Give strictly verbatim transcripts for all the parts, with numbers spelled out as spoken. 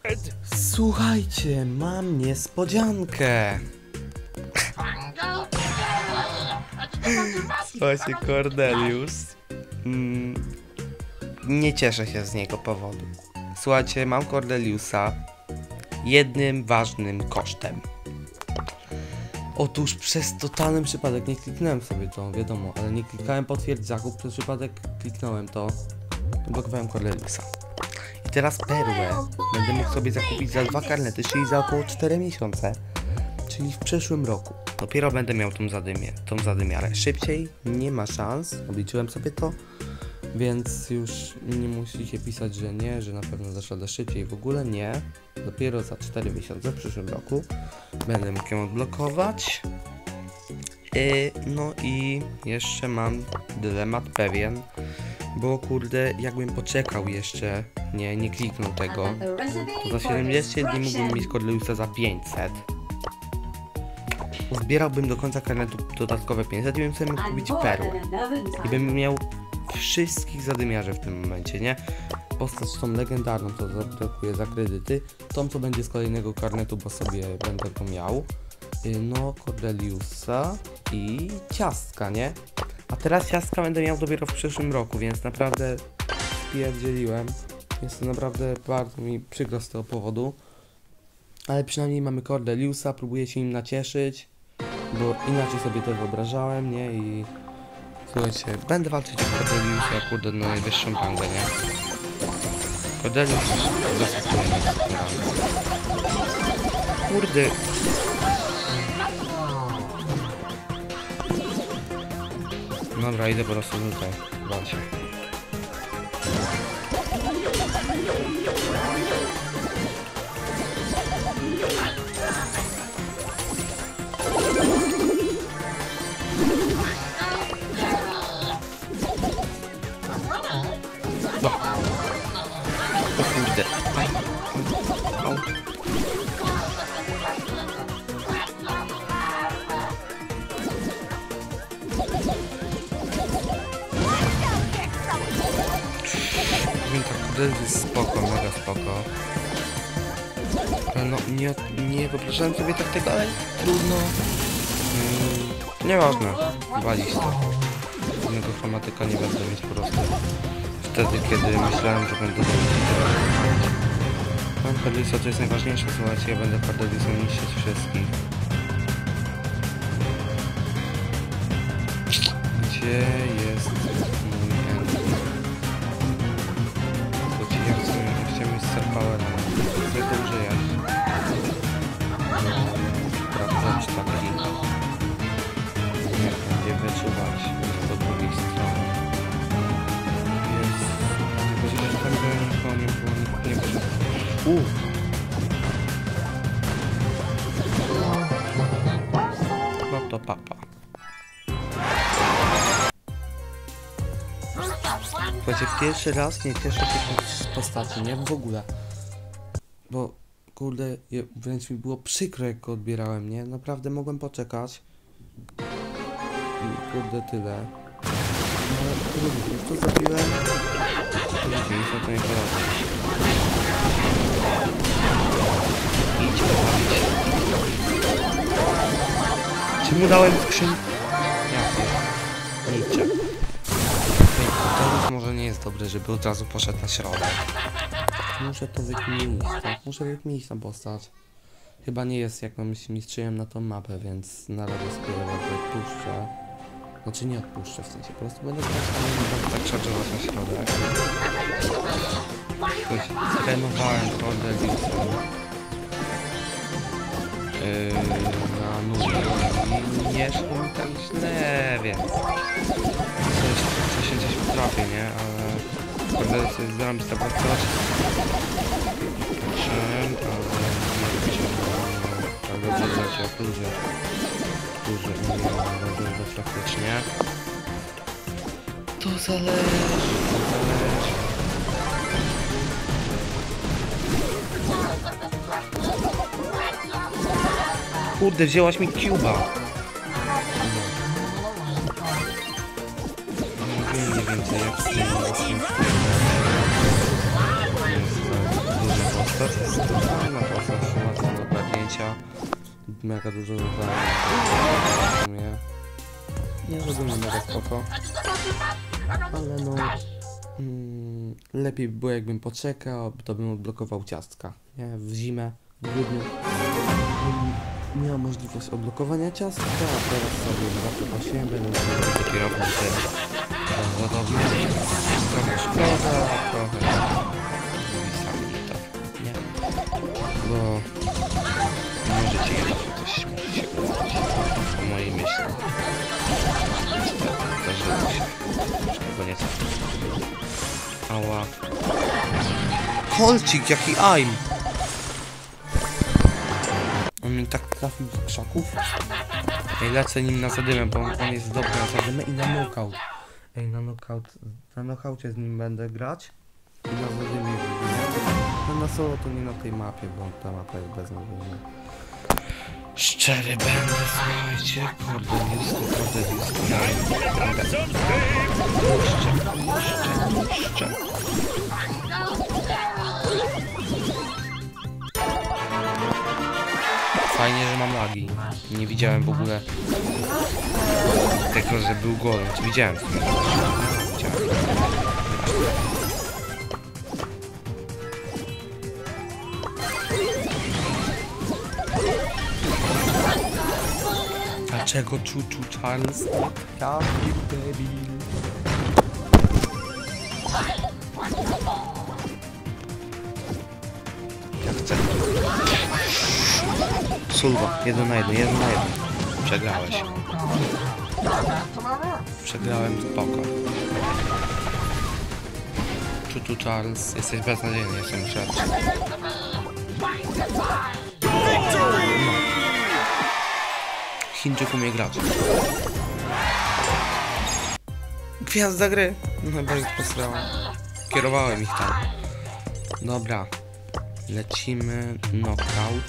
Słuchajcie, mam niespodziankę. Słuchajcie, Cordelius. Mm, nie cieszę się z niego powodu. Słuchajcie, mam Cordeliusa jednym ważnym kosztem. Otóż przez totalny przypadek, nie kliknąłem sobie to, wiadomo, ale nie klikałem potwierdź zakup, przez przypadek kliknąłem to, blokowałem Cordeliusa. I teraz perłę będę mógł sobie zakupić za dwa karnety, czyli za około cztery miesiące, czyli w przyszłym roku. Dopiero będę miał tą zadymię, tą zadymiarę. Szybciej nie ma szans, obliczyłem sobie to, więc już nie musicie pisać, że nie, że na pewno dasz radę szybciej, w ogóle nie. Dopiero za cztery miesiące w przyszłym roku będę mógł ją odblokować. Yy, no i jeszcze mam dylemat pewien, bo kurde, jakbym poczekał jeszcze, nie, nie kliknął tego, to za siedemdziesiąt dni mógłbym mieć Cordeliusa za pięćset. Zbierałbym do końca karnetu dodatkowe pięćset i bym sobie mógł kupić perłę. I bym miał wszystkich zadymiarzy w tym momencie, nie? Postać tą legendarną, to zabrakuje za kredyty, tą co będzie z kolejnego karnetu, bo sobie będę to miał. No, Cordeliusa i ciastka, nie? A teraz ciastka będę miał dopiero w przyszłym roku, więc naprawdę spierdzieliłem. Jest to naprawdę bardzo mi przykro z tego powodu. Ale przynajmniej mamy Cordeliusa, próbuję się im nacieszyć, bo inaczej sobie to wyobrażałem, nie? I słuchajcie, będę walczyć o Cordeliusa, kurde, na najwyższą rangę, nie? Cordelius dosyć kurde. Dobra, idę po prostu tutaj, walczę. No. O kurde. Au. To jest spoko, mega spoko. Ale no, nie, nie wyobrażałem sobie tak tego, ale trudno. Hmm, nieważne, walić to. Innego chromatyka nie będę mieć po prostu wtedy, kiedy myślałem, że będę zrobić tyle. Mam Cordeliusa, to jest najważniejsze, słuchajcie, ja będę Cordeliusem niszczyć wszystkich. Gdzie jest mój end? Ja chcę mieć Star Power, chcę to użyjać. Sprawdzać taki. Nie będzie wyczuwać po drugiej stronie. Jest. Tylko źle, że tam nikogo nie było, nie było. Uuu! No to papa. Słuchajcie, pierwszy raz nie cieszę się z postaci, nie? W ogóle. Bo, kurde, wręcz mi było przykro, jak go odbierałem, nie? Naprawdę mogłem poczekać. I kurde, tyle. No, ale trudno, już to zrobiłem. Trudno, nic na to nie poradzę. Idź pobawić. Czy mu dałem skrzynkę? Ja nie. Idźcie. To może nie jest dobre, żeby od razu poszedł na środek. Muszę to wykminić, tak? Muszę wykminić tą postać. Chyba nie jest jakimś mistrzyjem na tą mapę, więc na razie spróbuję odpuszczę. Znaczy nie odpuszczę, w sensie po prostu będę tak, tak szarżować na środek. Coś trenowałem Cordeliusem. Yy, na nudze. I nie szło mi tak źle, więc coś, coś się gdzieś potrafię, nie? Ale Cordelius jest zarąbista postać. Patrzę, ale nie wiem, czy tak dobrze leci jak ludzie, którzy umieją bardzo praktycznie. To zależy, to zależy. Kurde, wzięłaś mi Cuba. Nie wiem więcej jak z tym właśnie. Jest duży postać. postać jest fajna postać, łatwa do ogarnięcia. Mega dużo zadania. W sumie nie żeby nie mega spoko. Ale no... Mm, lepiej by było jakbym poczekał, to bym odblokował ciastka. Nie? W zimę, w grudniu bym miał możliwość odblokowania ciastka, a teraz sobie bardzo prosiłem, będę musiał dopiero potem prawdopodobnie. Trochę szkoda, trochę nie? Bo możecie jeszcze coś możecie po mojej myśli. Niestety, zdarzyło się. Czego nieco. Ała. Kolcik, jaki aim! On mi tak trafił z krzaków. Ej, lecę nim na zadymę, bo on jest dobry na zadymę i na knockout. Ej, na knockout, na knockoutie z nim będę grać. I na zadymie wybiję. No na solo to nie na tej mapie, bo ta mapa jest beznadziejna. Szczery będę, słuchajcie, kurde, nisko, kurde, nisko. Jeszcze, jeszcze, jeszcze. Fajnie, że mam lagi. Nie widziałem w ogóle tego, że był golem. Czy widziałem? Widziałem. Dlaczego Chuchu Charles? Jaki debil. Ja chcę. Sulwa, jeden na jeden, jeden na jeden. Przegrałeś. Przegrałem spoko. Chuchu Charles, jesteś beznadziejny, jestem już lepszy. Chińczyk umie grać. Gwiazda gry! No chyba, że posrałem. Kierowałem ich tam. Dobra. Lecimy. Knockout.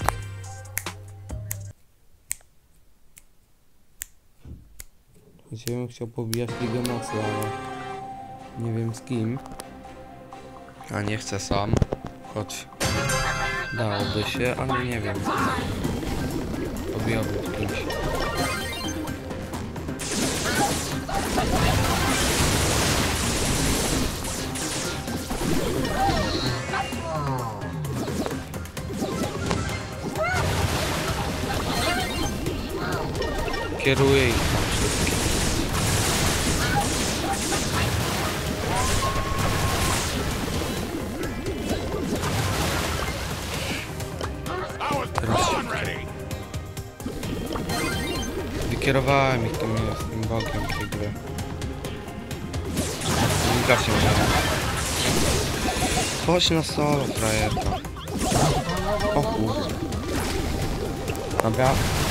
Ja bym chciał pobijać Ligę Mocy, ale nie wiem z kim. A nie chcę sam. Choć dałoby się, ale nie wiem. Pobijałbym z kimś. Kieruję ich tam wszystkich. Wykierowałem ich tym, tym bogiem tej gry. Gaśnie mnie. Chodź na solo, frajerka. O kurde. Dobra.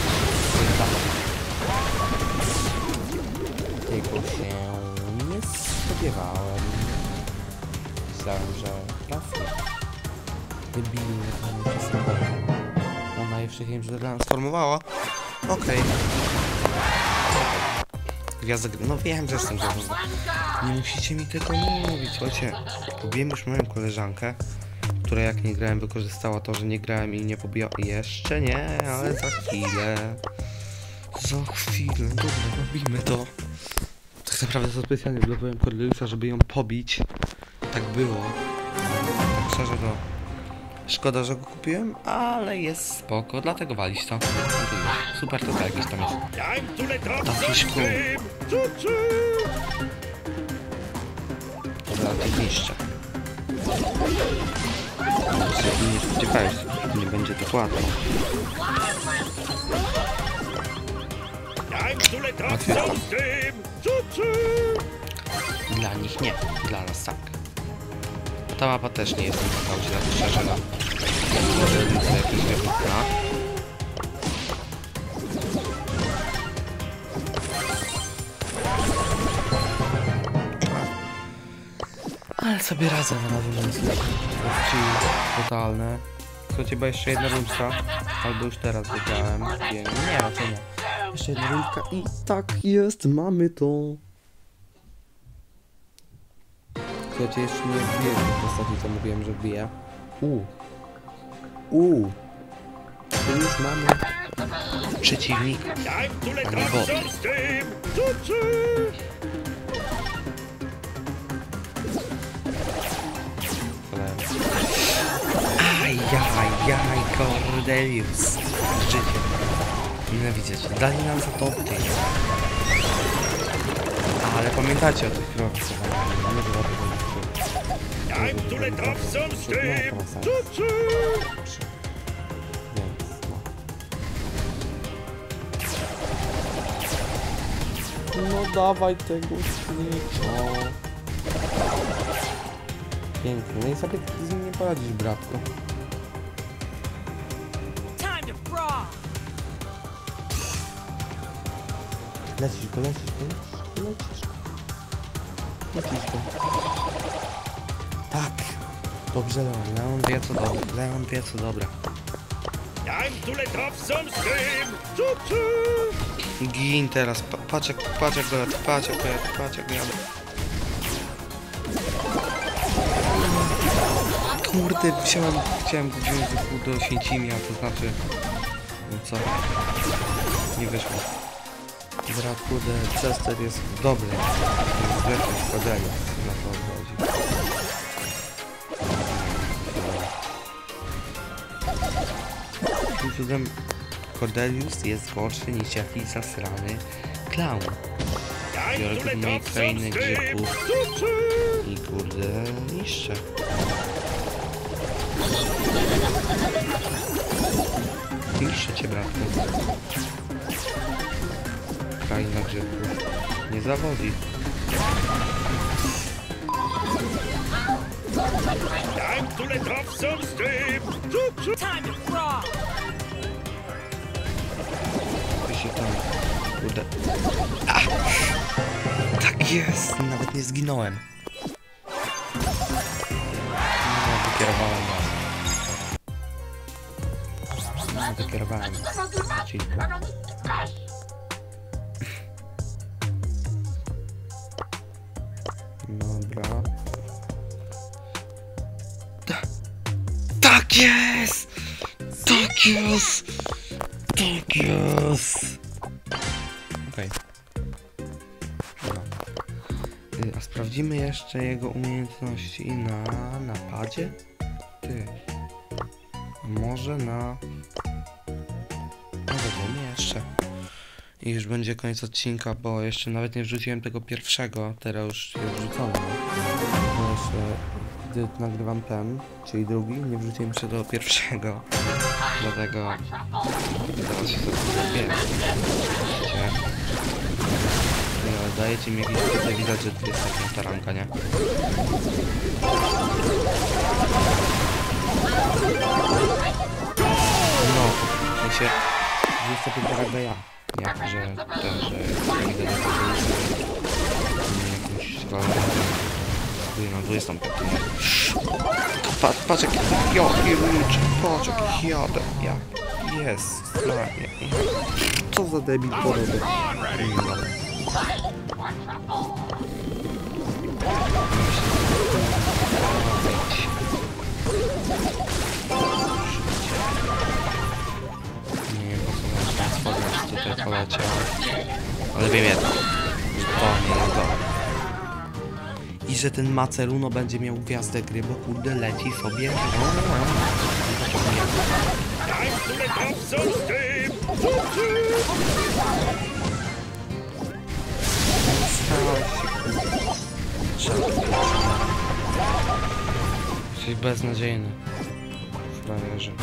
Tego się nie spodziewałem. Myślałem, że trafię. Debilnie, to nie przesadzało. Ona jeszcze się transformowała. Okej. Okay. Gwiazda gry. No wiem, że jestem gwiazdą. Nie musicie mi tego mówić. Słuchajcie, pobiłem już moją koleżankę, która jak nie grałem wykorzystała to, że nie grałem i nie pobijała. Jeszcze nie, ale za chwilę. Za chwilę. Dobra, robimy to. Tak naprawdę to specjalnie blokowałem Corneliusa, żeby ją pobić. Tak było. Tak szczerze to szkoda, że go kupiłem, ale jest spoko, dlatego walić to. Super to tak jakiś tam jest. Tafiszku. Dobra, to niszczę. Nie spodziewałeś się, nie będzie tak łatwo. Łatwiej. Dla nich nie, dla nas tak. Ta mapa też nie jest taka źle, szczerze, no. Może jakieś wybuchna. Ale sobie radzę na razie, więc totalne. Słuchajcie, bo jeszcze jedna rundka, albo już teraz wygrałem. Nie, nie, raczej nie. Jeszcze jedna rundka i tak jest, mamy to. Słuchajcie, jeszcze nie wbiję w postaci, co mówiłem, że wbiję. Uuu, Uuu. Tu już mamy przeciwnika, a nie boty. Ajajaj, Cordelius. Życie. Nienawidzę cię. Dali nam za to ty. Ale pamiętacie o tych krokach. Nie było tego. Time to let off some steam. No dawaj tego śmiecia. Pięknie. No i sobie z nim nie poradzisz, bratko. Lecisz go, lecisz go, lecisz go. Lecisz go. Tak. Dobrze, Leon. Leon wie co dobre. Leon wie co dobre. Gin teraz. Pa patrz jak, patrz jak go jadę, patrz jak go jadę, patrz jak go jadę. Kurde, wziąłem, chciałem go wziąć do, do Święcimia, to znaczy... No co? Nie wyszło. Brat, kurde, Chester jest dobry. Jest zresztą składania, na to chodzi. Tym cudem Cordelius jest gorszy niż jakiś zasrany clown. Biorę tu moje krainy grzybków i kurde niszczę. Niszczę cię, bratku. Kraina grzybków nie zawodzi. Time to let off some steam. Time to rock. Się tam, kurde. Ah! Tak jest, nawet nie zginąłem. No, wykierowałem was. No, wykierowałem. Cicho. Dobra. Tak jest! Tak jest! Tak jest! Okej. Okay. A sprawdzimy jeszcze jego umiejętności na napadzie? Ty. Może na... No dobra, jeszcze. I już będzie koniec odcinka, bo jeszcze nawet nie wrzuciłem tego pierwszego, teraz już jest wrzucony. Bo jeszcze, gdy nagrywam ten, czyli drugi, nie wrzuciłem jeszcze do pierwszego. Dlatego teraz się sobie zabieram. Ale dajecie mi jakieś tutaj widać, że to jest taka taranka, nie? No, mi się dwadzieścia pięć jak ja. Nie, że ten, że nie widać jakimś składem. No dwudziestą piątą, nie? Patrz, patrz jaki jaki rycz, patrz jaki jadę, ja. Jest, fajnie. Co za debil porodę. Nie wiem po co mam transformać tutaj poleciał. Ale wiem jedno. To nie jest to. I że ten Maceruno będzie miał gwiazdę gry, bo kurde leci sobie. Jesteś beznadziejny. Frajerze.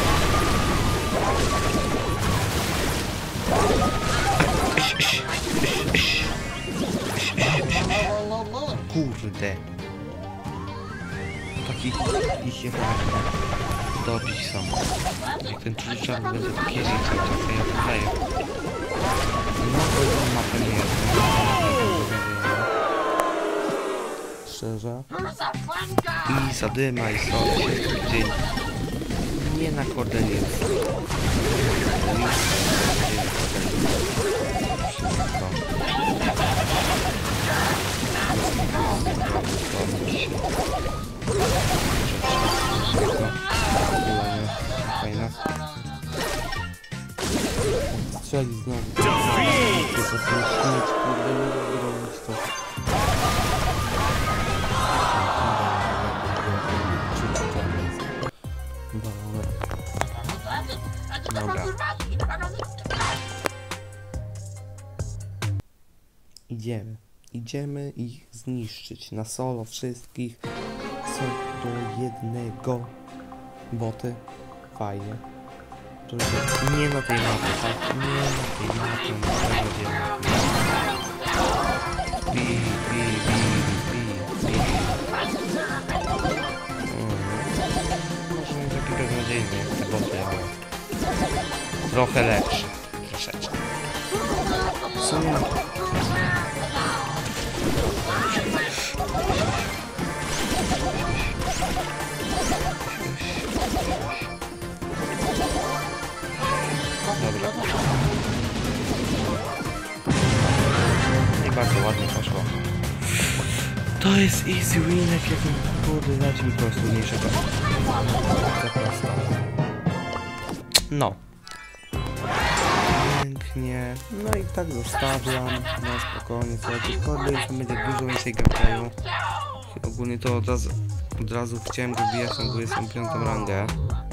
Kurde. Taki ich je fajne. Dobić są. Jak ten trójczar będzie pierdzić cały czas, a ja to daję. No to tą mapę nie jest. Szczerze. I zadyma i sobie się dzień. Nie na Cordelius. Wszystko. strzeli znowu. To jest ten śmieć, kurde, nie mogę robić to. Dobra. Idziemy. Idziemy ich zniszczyć na solo wszystkich. Co do jednego. Boty. Fajnie. To jest nie na tej mapie, tak? Nie na tej mapie. Na tej mapie. Bi, bi, bi, bi, bi. Może nie taki beznadziejny jak te boty, ale trochę lepszy. Troszeczkę. W sumie... Dobra. I bardzo ładnie poszło. To jest easy winek, jak kurde, dać mi po prostu mniejszego. To prosto. No. Pięknie. No i tak zostawiam. No spokojnie, słuchajcie, kurde, już będzie dużo więcej gameplayu. Ogólnie to od razu, od razu chciałem go wbijać na dwudziestą piątą rangę.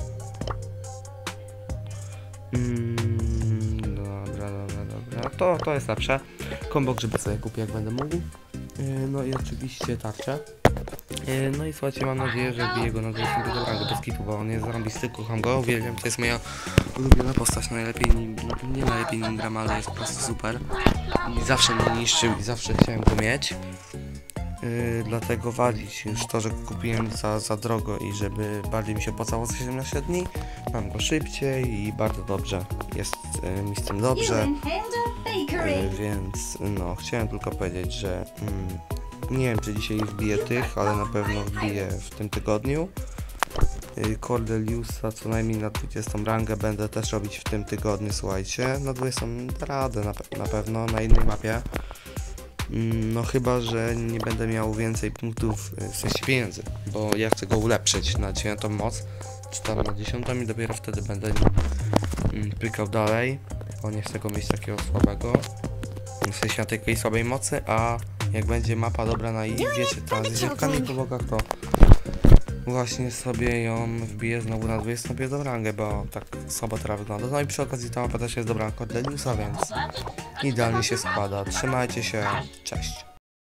Mm, dobra, dobra, dobra. To, to jest lepsze. Kombo grzyby sobie kupię, jak będę mógł. Yy, no i oczywiście tarczę. Yy, no i słuchajcie, mam nadzieję, że wbiję go na dwudziestą piątą rangę bez kitu, bo on jest zarąbisty, kocham go, uwielbiam. To jest moja ulubiona postać, najlepiej nim, no, nie najlepiej nim gram, ale jest po prostu super. I zawsze mnie niszczył i zawsze chciałem go mieć. Yy, dlatego walić już to, że kupiłem za, za drogo i żeby bardziej mi się opłacało za siedemnaście dni, mam go szybciej i bardzo dobrze, jest yy, mi z tym dobrze, yy, więc no, chciałem tylko powiedzieć, że yy, nie wiem, czy dzisiaj wbiję tych, ale na pewno wbiję w tym tygodniu. yy, Cordeliusa co najmniej na dwudziestą rangę będę też robić w tym tygodniu, słuchajcie, na dwudziestą radę na, pe na pewno, na innej mapie. No chyba, że nie będę miał więcej punktów, w sensie pieniędzy, bo ja chcę go ulepszyć na dziewiątą moc, czy tam na dziesiątą i dopiero wtedy będę nim pykał dalej, bo nie chcę go mieć takiego słabego, w sensie na takiej słabej mocy, a jak będzie mapa dobra na i wiecie, ta z ziemkami po bokach, to właśnie sobie ją wbiję znowu na dwudziestą piątą rangę, bo tak słabo teraz wygląda. No i przy okazji ta mapa też jest dobra na Cordeliusa, więc idealnie się składa. Trzymajcie się, cześć.